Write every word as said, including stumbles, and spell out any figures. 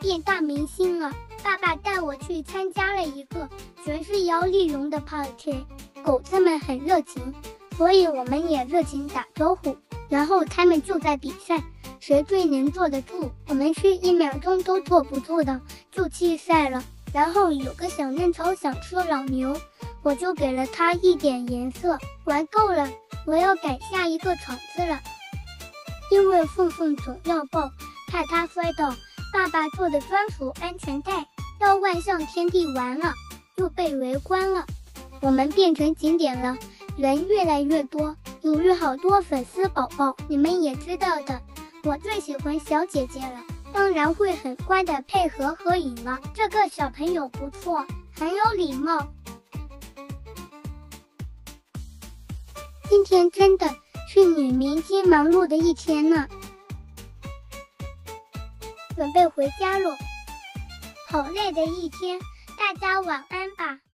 变大明星了。爸爸带我去参加了一个全是摇粒绒的 party， 狗子们很热情，所以我们也热情打招呼。然后他们就在比赛，谁最能坐得住。我们是一秒钟都坐不住的，就弃赛了。然后有个小嫩超想吃老牛，我就给了他一点颜色。玩够了，我要改下一个场子了。因为凤凤总要抱，怕他摔倒，爸爸做的专属安全带要万象天地玩了，又被围观了。我们变成景点了，人越来越多，有约好多粉丝宝宝，你们也知道的，我最喜欢小姐姐了，当然会很乖的配合合影了。这个小朋友不错，很有礼貌。今天真的是女明星忙碌的一天呢，准备回家咯。好累的一天，大家晚安吧。